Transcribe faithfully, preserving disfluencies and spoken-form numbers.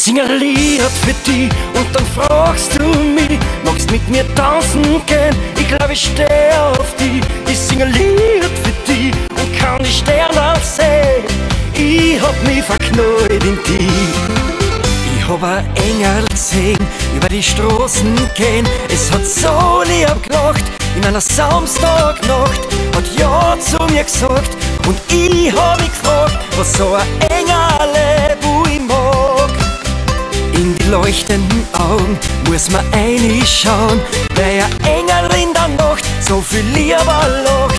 sing ein Lied für dich und dann fragst du mich, magst mit mir tanzen gehen? Ich glaube, ich stehe auf dich. Ich sing ein Lied für dich und kann die Sterne sehen. Ich hab mich verknallt in dich. Ich hab ein Engel gesehen, über die Straßen gehen. Es hat so lieb gelacht, in einer Samstagnacht hat ja zu mir gesagt. Und ich hab mich gefragt, was so ein Engel, wo ich mag. In die leuchtenden Augen muss man reinschauen, weil ein Engel in der Nacht so viel lieber lacht.